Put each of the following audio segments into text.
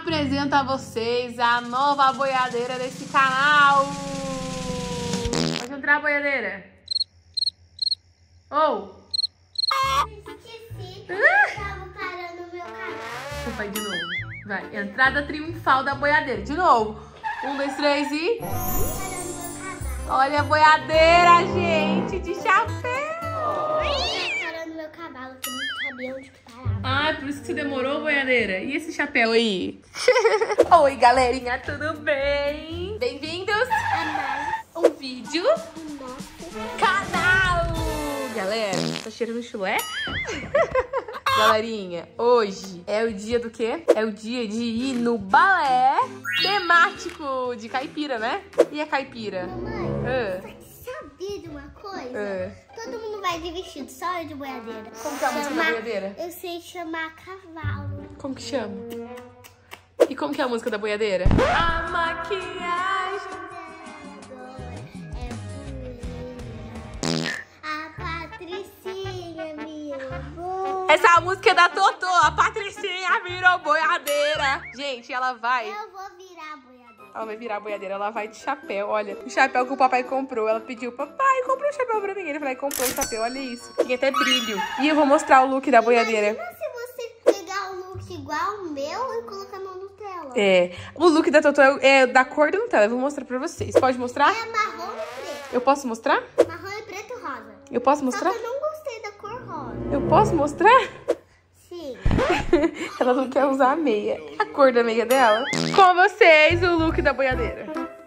apresento a vocês a nova boiadeira desse canal. Pode entrar, boiadeira. Ou... Tava parando o meu canal. Vai de novo. Vai. Entrada triunfal da boiadeira. De novo. 1, 2, 3 e... Olha a boiadeira, gente, de chapéu. Parando meu cavalo, que eu não sabia onde que parava. Ah, por isso que você demorou, boiadeira. E esse chapéu aí? Oi, galerinha, tudo bem? Bem-vindos a mais um vídeo do nosso canal. Galera, tá cheirando chulé? Galerinha, hoje é o dia do quê? É o dia de ir no balé temático de caipira, né? E a caipira? Mamãe, sabia de uma coisa? Todo mundo vai de vestido, só eu de boiadeira. Como que é a música da boiadeira? Eu sei chamar cavalo. Como que chama? E como que é a música da boiadeira? A maquiagem. A Patricinha me roubou. Essa música é da Totô. A Patricinha virou boiadeira. Gente, ela vai... Eu vou virar boiadeira. Ela vai virar boiadeira, ela vai de chapéu, olha. O chapéu que o papai comprou. Ela pediu, papai, compra um chapéu pra mim. Ele falou, comprou um chapéu, olha isso. Tem até brilho. E eu vou mostrar o look da boiadeira. Imagina se você pegar o look igual o meu e colocar na Nutella. É, o look da Totô é da cor da Nutella. Eu vou mostrar pra vocês. Pode mostrar? É marrom e preto. Eu posso mostrar? Marrom e preto e rosa. Eu posso mostrar? Só que eu não gostei da cor rosa. Eu posso mostrar? Sim. Ela não quer usar a meia. A cor da meia dela. Com vocês, o look da boiadeira.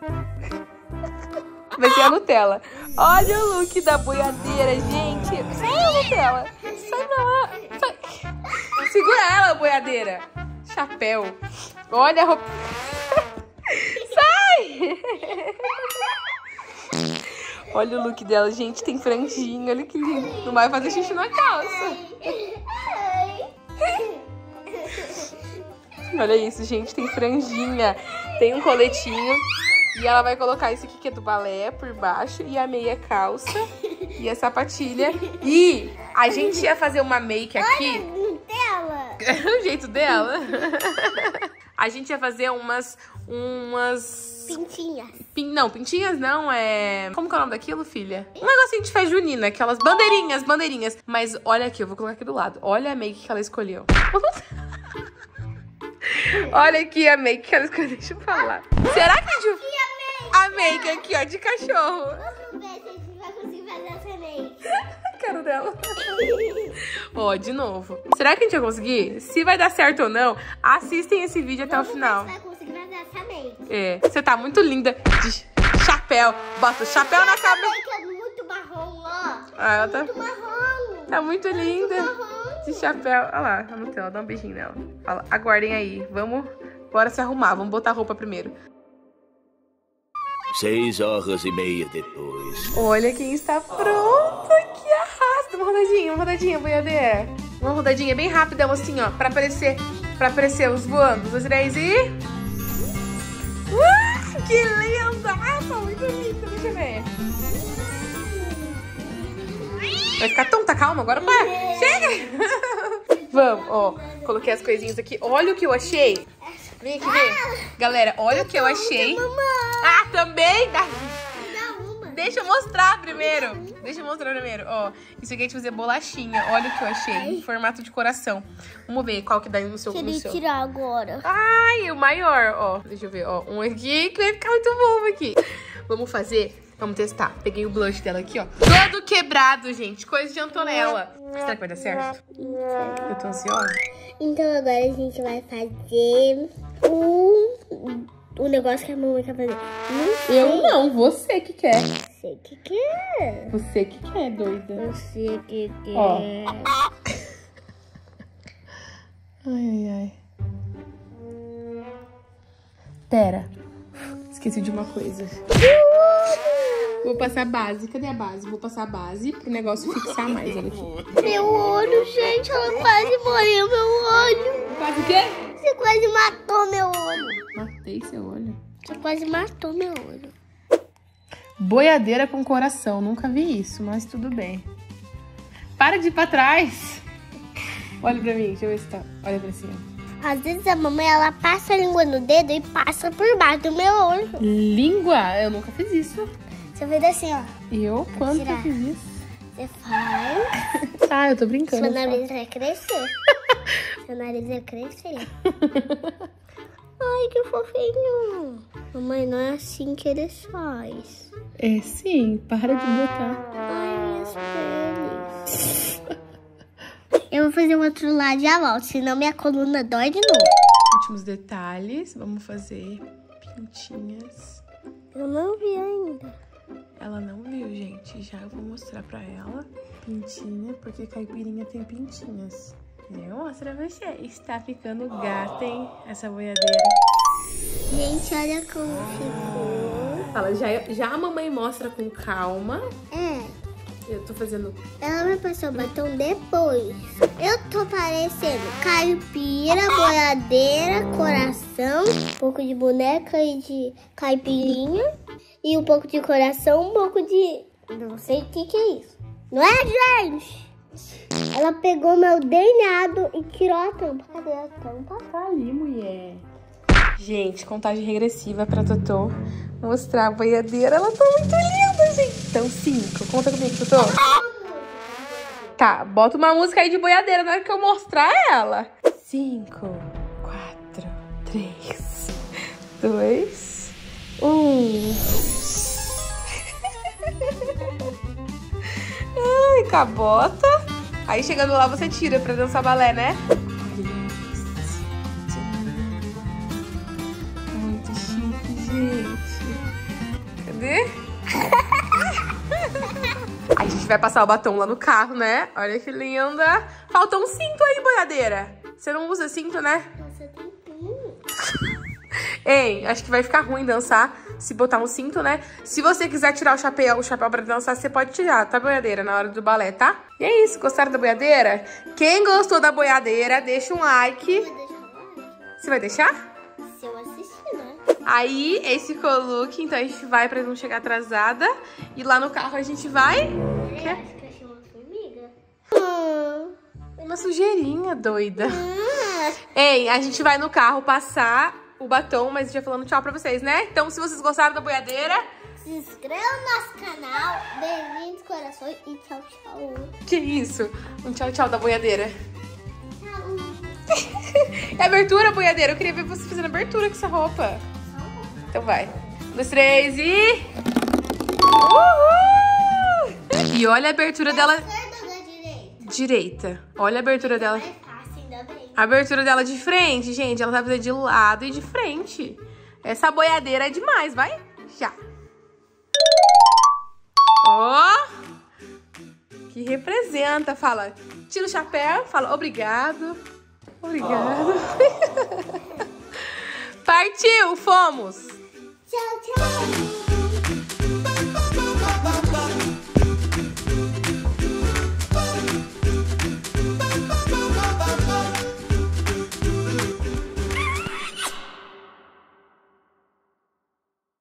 Vai ser a Nutella. Olha o look da boiadeira, gente. Sai a Nutella. Sai pra lá. Sai. Segura ela, boiadeira. Chapéu. Olha a roupa. Sai. Olha o look dela, gente. Tem franjinha. Olha que lindo. Não vai fazer xixi na calça. Olha isso, gente, tem franjinha, tem um coletinho e ela vai colocar isso aqui que é do balé por baixo e a meia calça e a sapatilha. E a gente ia fazer uma make aqui. Olha, Nutella. O jeito dela. A gente ia fazer umas... Pintinhas. Não, pintinhas não, é... Como que é o nome daquilo, filha? Um negocinho de festa junina, aquelas bandeirinhas. Mas olha aqui, eu vou colocar aqui do lado. Olha a make que ela escolheu. Olha aqui a make que ela escolheu, deixa eu falar. Será que a gente... A make aqui, ó, de cachorro. Vamos ver se a gente vai conseguir fazer essa make. Quero dela. Ó, de novo. Será que a gente vai conseguir? Se vai dar certo ou não, assistem esse vídeo até o final. Vai conseguir fazer essa make. É, você tá muito linda de chapéu. Bota o chapéu na cabeça. Make é muito marrom, ó. Ah, ela tá... Muito marrom. Tá muito linda. Marrom. De chapéu. Olha lá, a Nutella, dá um beijinho nela. Fala, aguardem aí. Vamos, bora se arrumar. Vamos botar a roupa primeiro. 6h30 depois. Olha quem está pronto. Que arrasta. Uma rodadinha, boiadeira. Uma rodadinha bem rápida, assim, ó. Pra aparecer os voando. 1, 2, 3 e... que linda. Ah, tá muito linda. Deixa eu ver. Vai ficar tonta, calma, agora para. Chega! Vamos, ó. Coloquei as coisinhas aqui. Olha o que eu achei. Vem aqui ver. Galera, olha o que eu achei. Ah, também? Deixa eu mostrar primeiro. Ó, isso aqui é de fazer bolachinha. Olha o que eu achei. Em formato de coração. Vamos ver qual que dá no seu. Queria tirar agora. Ai, o maior, ó. Deixa eu ver, ó. Um aqui que vai ficar muito bom aqui. Vamos fazer... Vamos testar. Peguei o blush dela aqui, ó. Todo quebrado, gente. Coisa de Antonella. Será que vai dar certo? Eu tô ansiosa. Então agora a gente vai fazer o negócio que a mamãe quer fazer. Eu não, você que quer. Você que quer. Você que quer, doida. Você que quer. Ó. Ai. Pera. Esqueci de uma coisa. Vou passar base. Cadê a base? Vou passar a base pro negócio fixar mais. Olha aqui. Meu olho, gente. Ela quase morreu meu olho. Quase o quê? Você quase matou meu olho. Matei seu olho. Você quase matou meu olho. Boiadeira com coração. Nunca vi isso, mas tudo bem. Para de ir pra trás. Olha pra mim. Deixa eu ver se tá. Olha pra cima. Às vezes a mamãe, ela passa a língua no dedo e passa por baixo do meu olho. Língua? Eu nunca fiz isso. Você fez assim, ó. Eu? Quando Tirar. eu fiz isso? Você faz. Ah, eu tô brincando. Seu nariz vai crescer. Seu nariz vai crescer. Ai, que fofinho. Mamãe, não é assim que eles fazem. É sim, para de botar. Ai, minhas peles. Eu vou fazer o outro lado e já volto, senão minha coluna dói de novo. Últimos detalhes, vamos fazer pintinhas. Eu não vi ainda. Ela não viu, gente. Já eu vou mostrar pra ela. Pintinha, porque caipirinha tem pintinhas. Eu mostro pra você. Está ficando gata, hein? Essa boiadeira. Gente, olha como ficou. Fala, já a mamãe mostra com calma. Eu tô fazendo... Ela vai passar o batom depois. Eu tô parecendo caipira, boiadeira, coração, um pouco de boneca e de caipirinha. E um pouco de coração, um pouco de... Não sei o que é isso. Não é, gente? Ela pegou meu delineado e tirou a tampa. Cadê a tampa? Tá ali, mulher. Gente, contagem regressiva pra Totô mostrar a boiadeira. Ela tá muito linda, gente. Então, 5. Conta comigo, Totô. Tá, bota uma música aí de boiadeira na hora que eu mostrar ela. 5, 4, 3, 2, 1. Ai, cabota. Aí, chegando lá, você tira pra dançar balé, né? Muito chique, gente. Cadê? Aí a gente vai passar o batom lá no carro, né? Olha que linda. Faltou um cinto aí, boiadeira. Você não usa cinto, né? Nossa, tem pinho. Ei, acho que vai ficar ruim dançar se botar um cinto, né? Se você quiser tirar o chapéu pra dançar, você pode tirar, tá, boiadeira? Na hora do balé, tá? E é isso, gostaram da boiadeira? Quem gostou da boiadeira, deixa um like. Você vai deixar? Se eu assistir, né? Aí, esse ficou o look, então a gente vai pra não chegar atrasada. E lá no carro a gente vai... Acho que eu achei uma formiga. Uma sujeirinha doida. Ei, a gente vai no carro passar o batom, mas já falando tchau pra vocês, né? Então, se vocês gostaram da boiadeira... Se inscreva no nosso canal. Bem-vindos, corações. E tchau, tchau. Que isso? Um tchau, tchau da boiadeira. Tchau. É abertura, boiadeira? Eu queria ver você fazendo abertura com essa roupa. Então vai. 1, 2, 3 e... Uhul! E olha a abertura dela... Direita. Olha a abertura dela. A abertura dela de frente, gente. Ela vai fazer de lado e de frente. Essa boiadeira é demais, vai? Já. Ó! Que representa. Fala, tira o chapéu. Fala, obrigado. Obrigado. Partiu, fomos. Tchau, tchau.